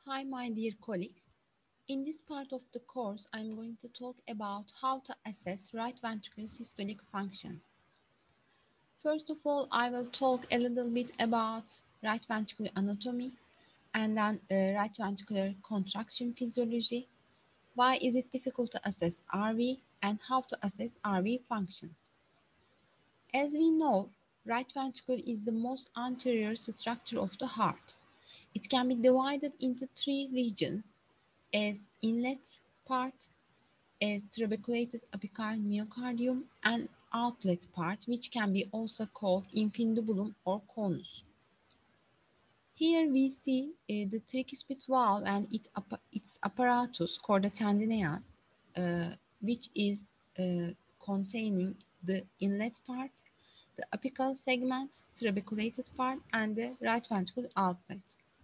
Hi, my dear colleagues. In this part of the course, I'm going to talk about how to assess right ventricular systolic functions. First of all, I will talk a little bit about right ventricular anatomy and then right ventricular contraction physiology. Why is it difficult to assess RV and how to assess RV functions? As we know, right ventricle is the most anterior structure of the heart. It can be divided into three regions as inlet part, as trabeculated apical myocardium, and outlet part, which can be also called infundibulum or conus. Here we see the tricuspid valve and its apparatus, chorda tendineus, which is containing the inlet part, the apical segment, trabeculated part, and the right ventricle outlet.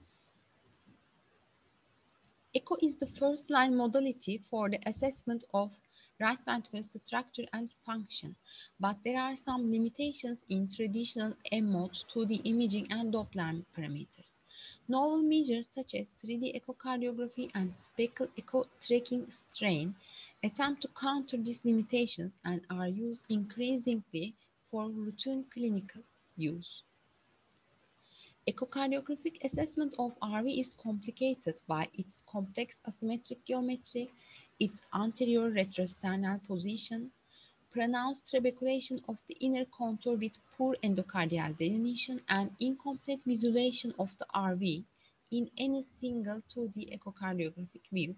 Echo is the first-line modality for the assessment of right ventricular structure and function, but there are some limitations in traditional M-mode 2D imaging and Doppler parameters. Novel measures such as 3D echocardiography and speckle echo tracking strain attempt to counter these limitations and are used increasingly for routine clinical use. Echocardiographic assessment of RV is complicated by its complex asymmetric geometry, its anterior retrosternal position, pronounced trabeculation of the inner contour with poor endocardial delineation, and incomplete visualization of the RV in any single 2D echocardiographic view.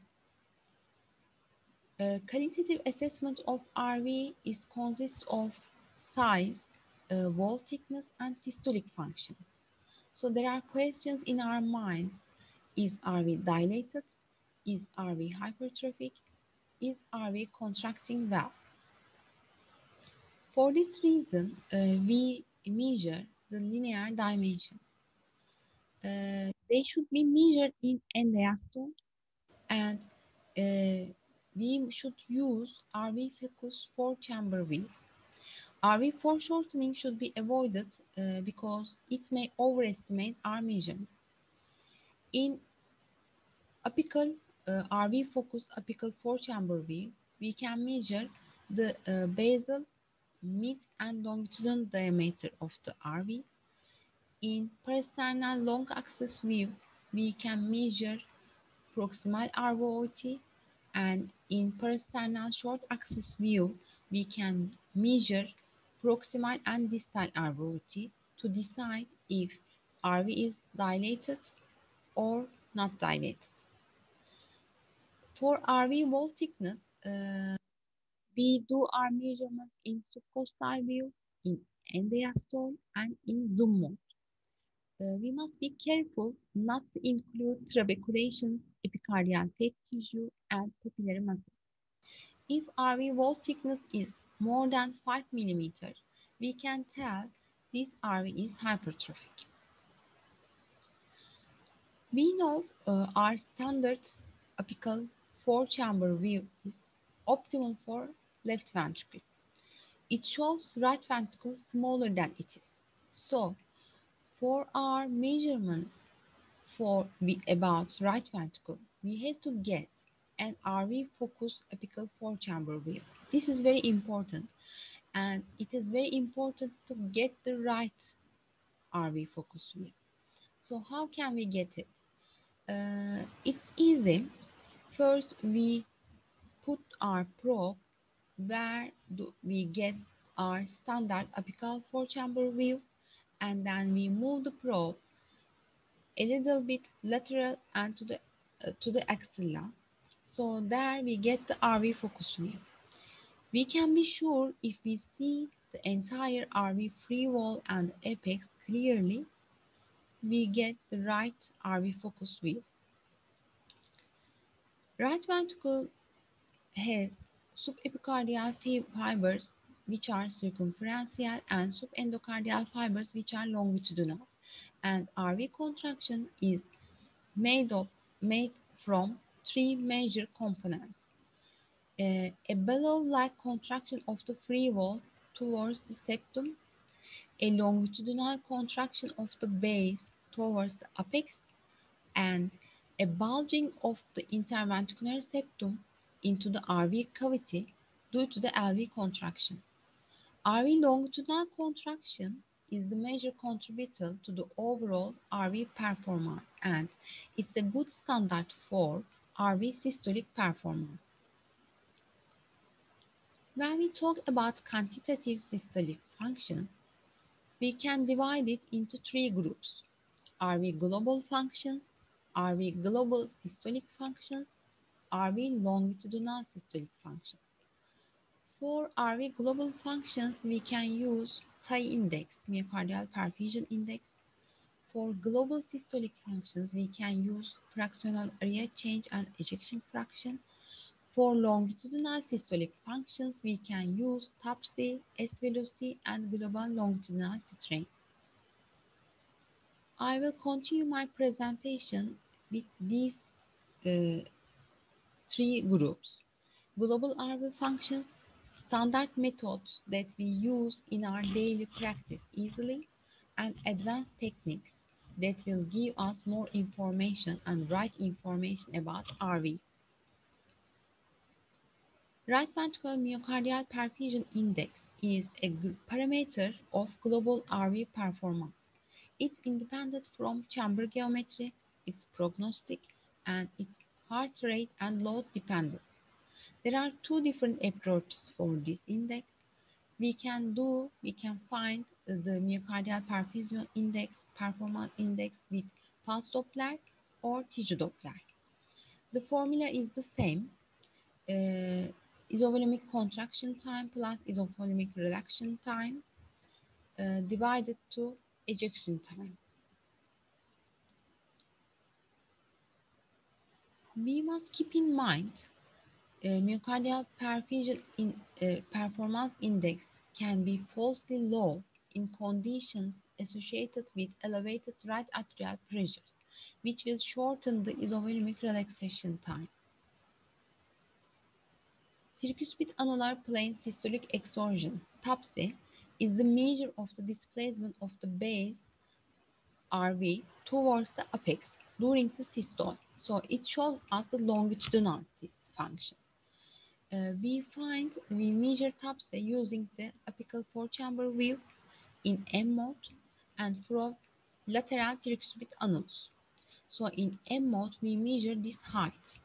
Qualitative assessment of RV consists of size, wall thickness, and systolic function. So there are questions in our minds. Is RV dilated? Is RV hypertrophic? Is RV contracting well? For this reason, we measure the linear dimensions. They should be measured in end-diastole, and we should use RV focus 4-chamber view. RV foreshortening should be avoided because it may overestimate our measurement. In apical RV focus apical 4-chamber view, we can measure the basal, mid, and longitudinal diameter of the RV. In parasternal long axis view, we can measure proximal RVOT, and in parasternal short axis view, we can measure proximal and distal RVOT to decide if RV is dilated or not dilated. For RV wall thickness, we do our measurement in subcostal view, in end-diastole, and in zoom mode. We must be careful not to include trabeculation, epicardial fat tissue, and papillary muscle. If RV wall thickness is more than 5 mm, we can tell this RV is hypertrophic. We know our standard apical 4-chamber view is optimal for left ventricle. It shows right ventricle smaller than it is. So, for our measurements about right ventricle, we have to get an RV focus apical 4-chamber view. This is very important, and it is very important to get the right RV focus view. So how can we get it? It's easy. First, we put our probe where we get our standard apical 4-chamber view, and then we move the probe a little bit lateral and to the axilla. So there we get the RV focus view. We can be sure if we see the entire RV free wall and apex clearly, we get the right RV focus view. Right ventricle has subepicardial fibers which are circumferential and subendocardial fibers which are longitudinal, and RV contraction is made from three major components. A bellow-like contraction of the free wall towards the septum, a longitudinal contraction of the base towards the apex, and A bulging of the interventricular septum into the RV cavity due to the LV contraction. RV longitudinal contraction is the major contributor to the overall RV performance, and it's a good standard for RV systolic performance. When we talk about quantitative systolic functions, we can divide it into three groups: RV global functions, RV global systolic functions, RV longitudinal systolic functions. For RV global functions, we can use TI index, myocardial perfusion index. For global systolic functions, we can use fractional area change and ejection fraction. For longitudinal systolic functions, we can use TAPSE, S velocity, and global longitudinal strain. I will continue my presentation with these uh, three groups: global RV functions, standard methods that we use in our daily practice easily, and advanced techniques that will give us more information and right information about RV. Right ventricular myocardial perfusion index is a parameter of global RV performance. It's independent from chamber geometry, it's prognostic, and it's heart rate and load dependent. There are two different approaches for this index. We can find the myocardial perfusion index, performance index with pulse Doppler or tissue Doppler. The formula is the same. Isovolumic contraction time plus isovolumic relaxation time divided to ejection time. We must keep in mind myocardial perfusion performance index can be falsely low in conditions associated with elevated right atrial pressures, which will shorten the isovolumic relaxation time. Tricuspid annular plane systolic exorsion (TAPSE) is the measure of the displacement of the base RV towards the apex during the systole. So it shows us the longitudinal function. We measure TAPSE using the apical four-chamber view in M mode and from lateral tricuspid annulus. So in M mode, we measure this height.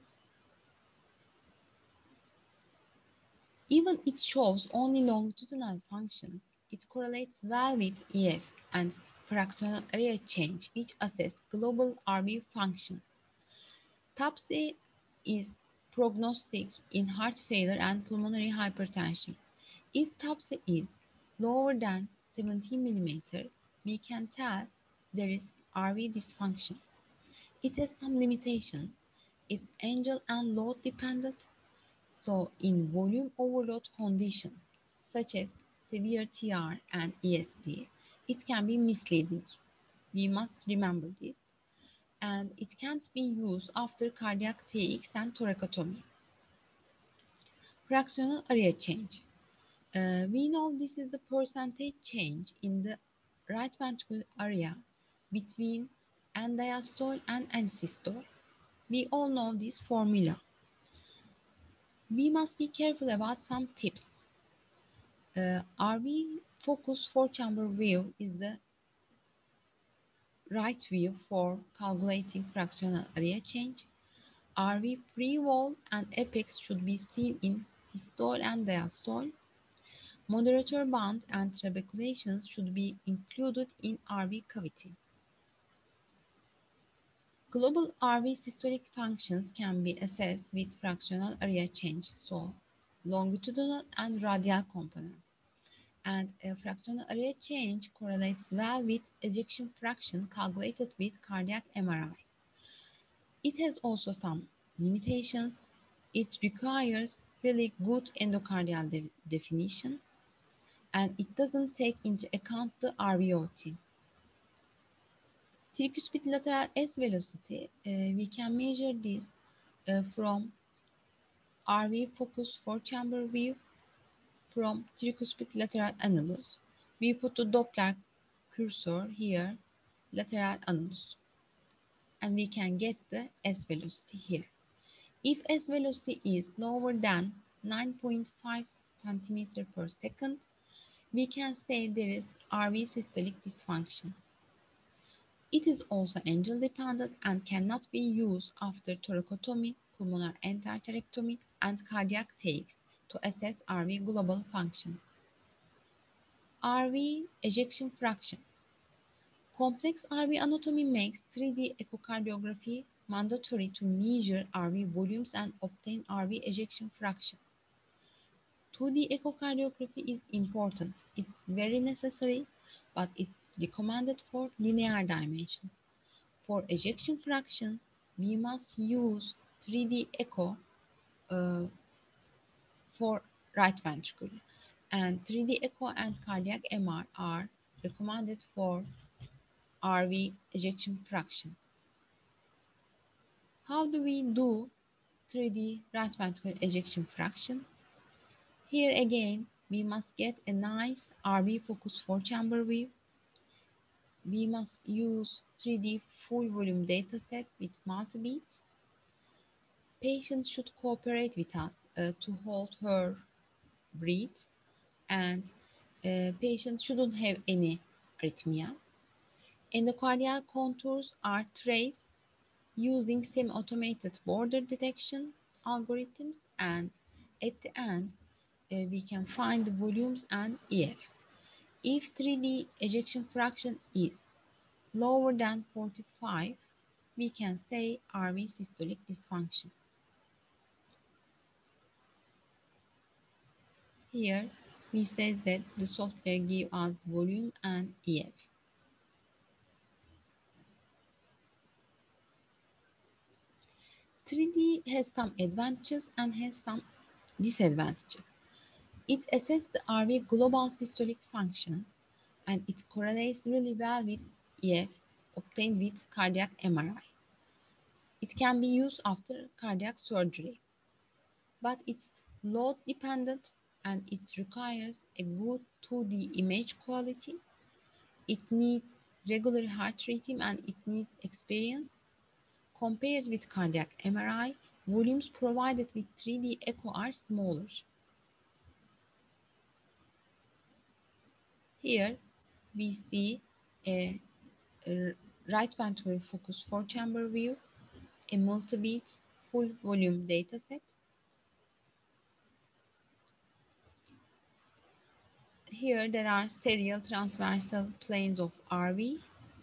Even it shows only longitudinal functions, it correlates well with EF and fractional area change, which assess global RV functions. TAPSE is prognostic in heart failure and pulmonary hypertension. If TAPSE is lower than 17 mm, we can tell there is RV dysfunction. It has some limitations. It's angle and load dependent. So in volume overload conditions, such as severe TR and ESD, it can be misleading. We must remember this. And it can't be used after cardiac TX and thoracotomy. Fractional area change. We know this is the percentage change in the right ventricular area between end diastole and end systole. We all know this formula. We must be careful about some tips. RV focus four-chamber view is the right view for calculating fractional area change. RV free wall and apex should be seen in systole and diastole. Moderator band and trabeculations should be included in RV cavity. Global RV systolic functions can be assessed with fractional area change, so longitudinal and radial components. And a fractional area change correlates well with ejection fraction calculated with cardiac MRI. It has also some limitations. It requires really good endocardial definition, and it doesn't take into account the RVOT. Tricuspid lateral S velocity, we can measure this from RV focus four-chamber view from tricuspid lateral annulus. We put the Doppler cursor here, lateral annulus. and we can get the S velocity here. If S velocity is lower than 9.5 centimeter per second, we can say there is RV systolic dysfunction. It is also angle dependent and cannot be used after thoracotomy, pulmonary endarterectomy, and cardiac takes to assess RV global functions. RV ejection fraction. Complex RV anatomy makes 3D echocardiography mandatory to measure RV volumes and obtain RV ejection fraction. 2D echocardiography is important. It's very necessary, but it's recommended for linear dimensions. For ejection fractions, we must use 3D echo uh, for right ventricle, and 3D echo and cardiac MR are recommended for RV ejection fraction. How do we do 3D right ventricle ejection fraction? Here again, we must get a nice RV focus 4-chamber view. We must use 3D full volume dataset with multi-beats. Patient should cooperate with us to hold her breath, and patient shouldn't have any arrhythmia. Endocardial contours are traced using semi-automated border detection algorithms, and at the end we can find the volumes and EF. If 3D ejection fraction is lower than 45, we can say RV systolic dysfunction. Here we say that the software gives us volume and EF. Three D has some advantages and has some disadvantages. It assesses the RV global systolic functions, and it correlates really well with EF obtained with cardiac MRI. It can be used after cardiac surgery, but it's load dependent and it requires a good 2D image quality. It needs regular heart rhythm and it needs experience. Compared with cardiac MRI, volumes provided with 3D echo are smaller. Here we see a right ventricular focus 4-chamber view, a multi-beat full volume dataset. Here there are serial transversal planes of RV.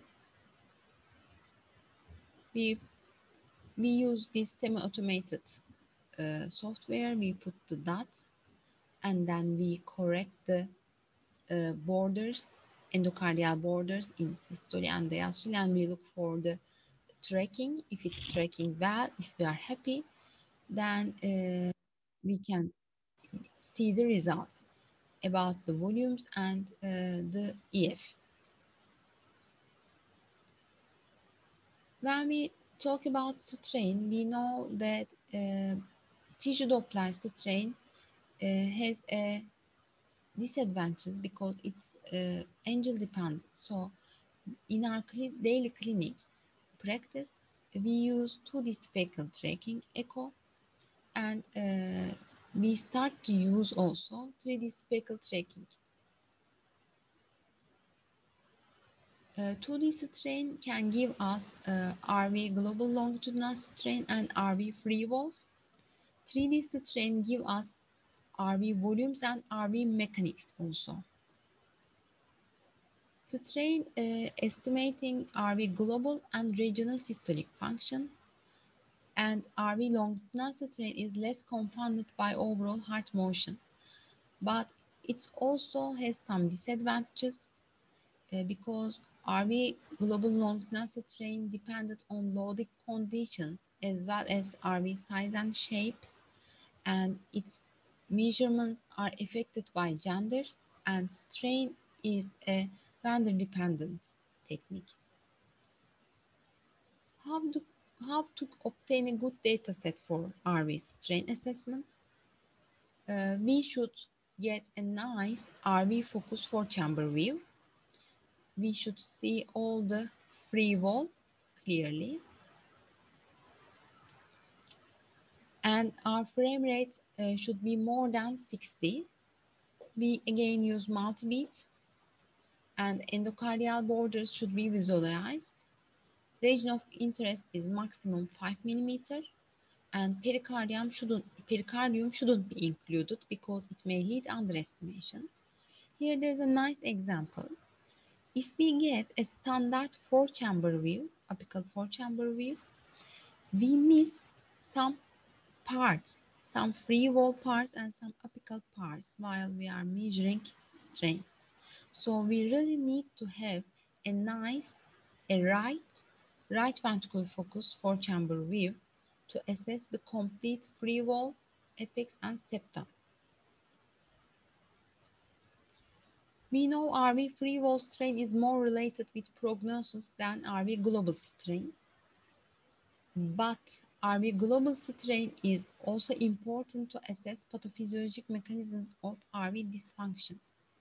We use this semi-automated software. We put the dots and then we correct the borders, endocardial borders in systole and diastole, and we look for the tracking. If it's tracking well, if we are happy, then we can see the results about the volumes and the EF. When we talk about strain, we know that tissue Doppler strain has a disadvantage because it's angle dependent. So in our daily clinic practice, we use 2D speckle tracking echo, and we start to use also 3D speckle tracking. 2D strain can give us RV global longitudinal strain and RV free wall. 3D strain give us RV volumes and RV mechanics also. Strain estimating RV global and regional systolic function, and RV longitudinal strain is less confounded by overall heart motion, but it also has some disadvantages because RV global longitudinal strain depended on loading conditions as well as RV size and shape, and its measurements are affected by gender, and strain is a vendor dependent technique. How to obtain a good data set for RV strain assessment? We should get a nice RV focus 4-chamber view. We should see all the free wall clearly. and our frame rate should be more than 60. We again use multi-beat, and endocardial borders should be visualized. Region of interest is maximum 5 millimeter, and pericardium shouldn't be included because it may lead underestimation. Here there's a nice example. If we get a standard 4-chamber view, apical 4-chamber view, we miss some parts, some free wall parts and some apical parts while we are measuring strain. So we really need to have a nice, a right ventricle focused 4-chamber view to assess the complete free wall, apex and septum. We know RV free wall strain is more related with prognosis than RV global strain. But RV global strain is also important to assess pathophysiologic mechanisms of RV dysfunction.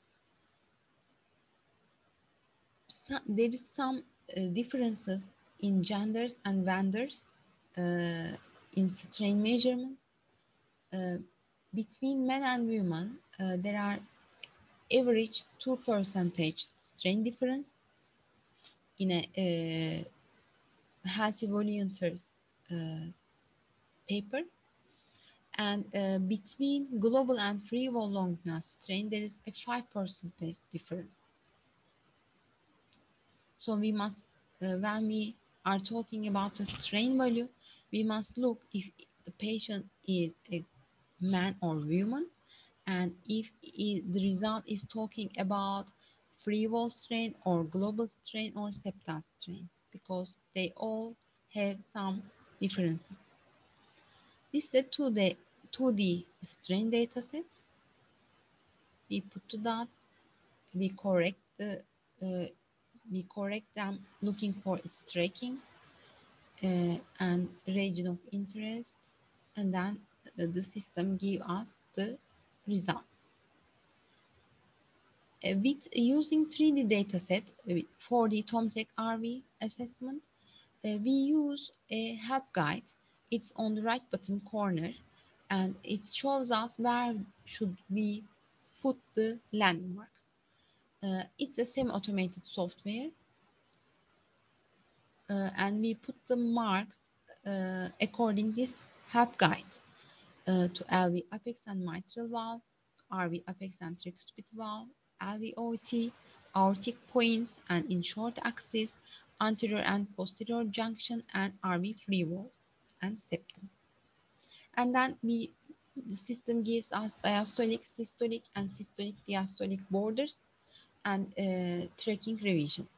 There is some differences in genders and vendors in strain measurements. Between men and women, there are average 2% strain difference in a healthy volunteers paper. And between global and free wall longitudinal strain, there is a 5% difference. So we must, when we are talking about a strain value, we must look if the patient is a man or woman, and if the result is talking about free wall strain or global strain or septal strain, because they all have some differences. This is a 2D strain data set. We put the dots, we correct them looking for its tracking and region of interest, and then the system give us the results. With using 3D dataset with 4D TomTec RV assessment, we use a help guide. It's on the right bottom corner, and it shows us where should we put the landmarks. It's a semi-automated software, and we put the marks according this help guide to LV apex and mitral valve, RV apex and tricuspid valve, LVOT, aortic points, and in short axis, anterior and posterior junction, and RV free wall and septum. And then the system gives us diastolic, systolic, and systolic diastolic borders and tracking revision.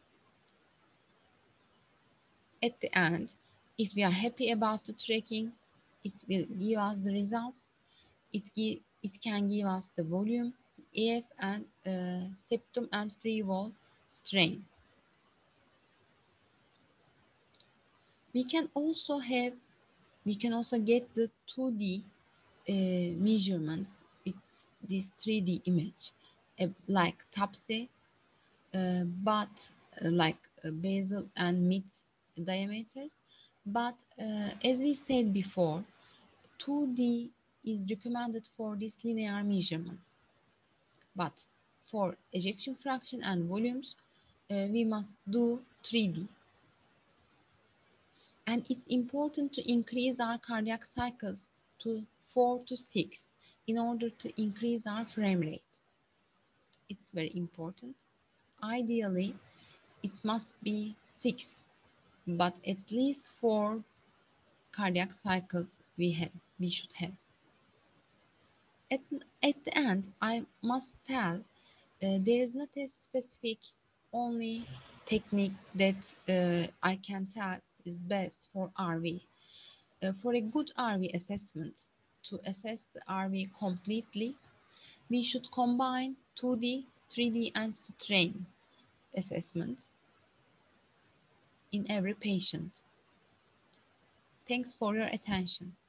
At the end, if we are happy about the tracking, it will give us the results. It can give us the volume, AF, and septum and free wall strain. We can also get the 2D measurements with this 3D image, like TAPSE, but like basal and mid diameters. But as we said before, 2D is recommended for these linear measurements. But for ejection fraction and volumes, we must do 3D. And it's important to increase our cardiac cycles to 4 to 6 in order to increase our frame rate. It's very important. Ideally, it must be 6, but at least 4 cardiac cycles we should have. At the end, I must tell there is not a specific only technique that I can tell is best for RV. For a good RV assessment, to assess the RV completely, we should combine 2D, 3D, and strain assessments in every patient. Thanks for your attention.